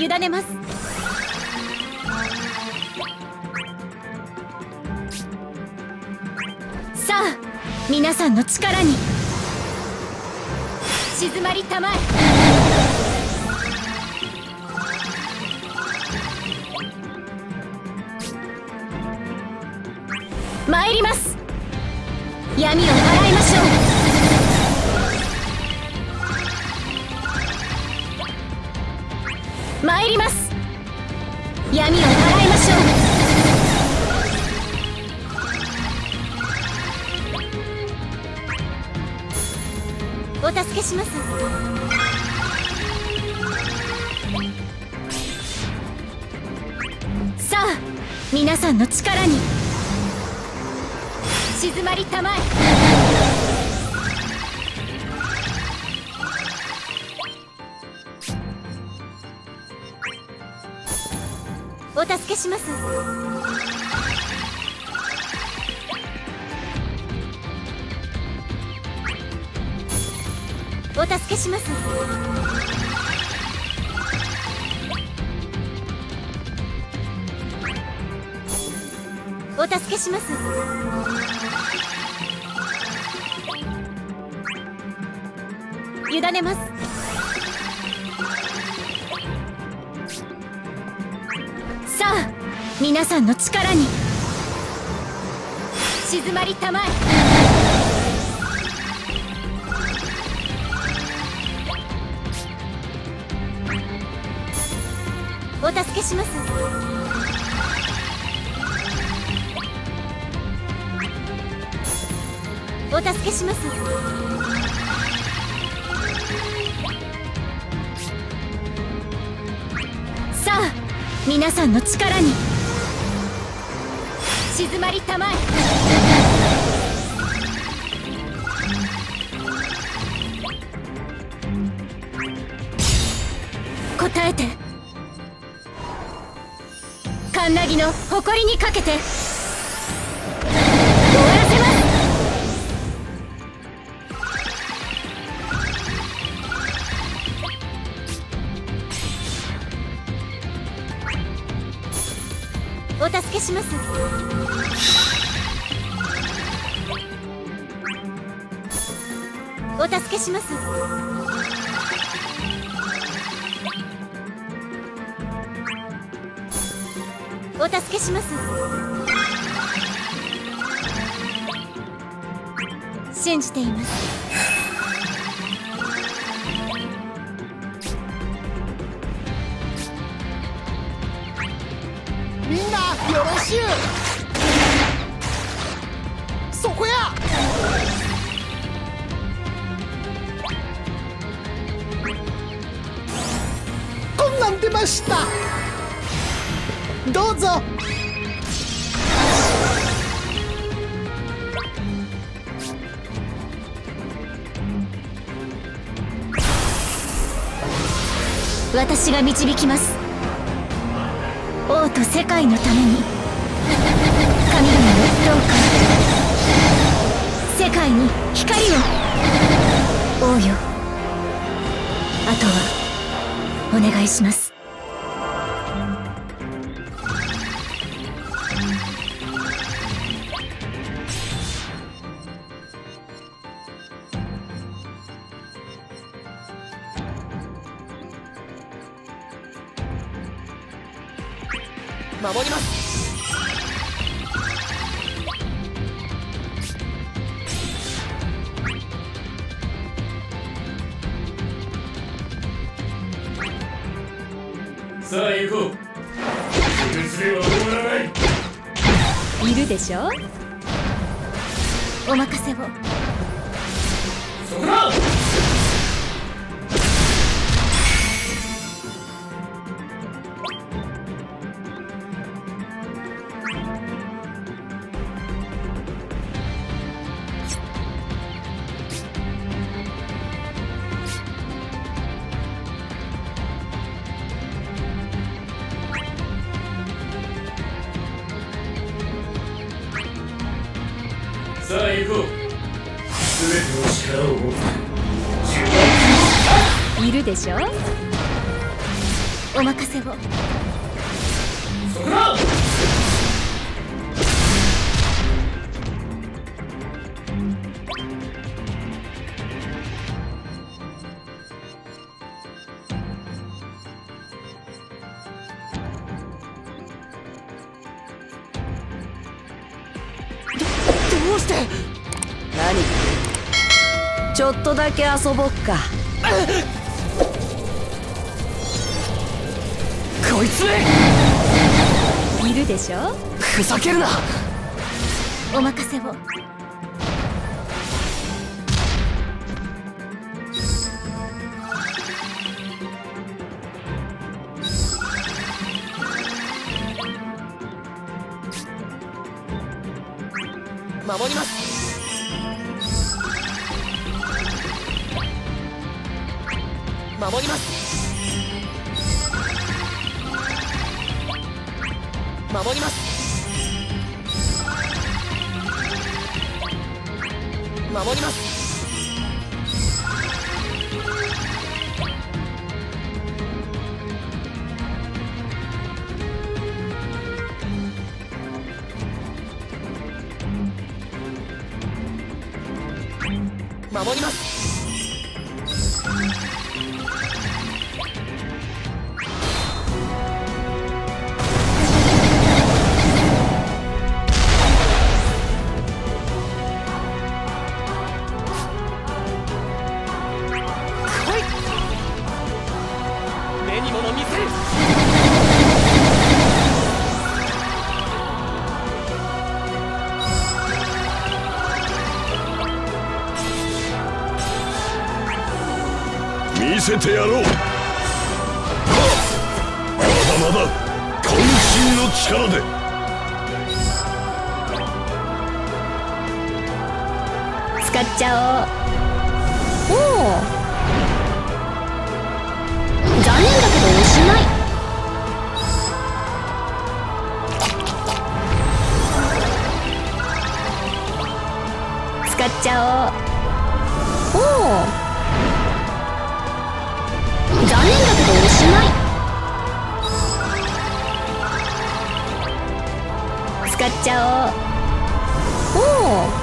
委ねます。さあ皆さんの力に静まりたまえ。参ります。闇を払いましょう。参ります。闇を払いましょう。お助けします。さあ皆さんの力に静まりたまえ。お助けします。お助けします。お助けします。委ねます。さあ皆さんの力に静まりたまえ。お助けします。お助けします。さあ皆さんの力に静まりたまえ。答えて。カンナギの誇りにかけて終わらせます。お助けします。お助けします。お助けします。信じています。 みんなよろしゅう。そこや。こんなん出ました。どうぞ。 私が導きます。王と世界のために。神々のどうか世界に光を。王よ、あとはお願いします。 守ります。 さあ行こう。不滅では終わらない。 いるでしょ。お任せを。 そこだ。さあ行こう。すべての力を持っているでしょ。 お任せを。 そらどうして。 何ちょっとだけ遊ぼっか。 こいつめいるでしょ。 ふざけるな。 お任せを。 守ります。守ります。守ります。守ります。守ります。目に物見せる。 見せてやろう。まだまだ渾身の力で。 使っちゃおう。おお、残念だけどおしまい。使っちゃおう。おお、残念だけどおしまい。使っちゃおう。おお、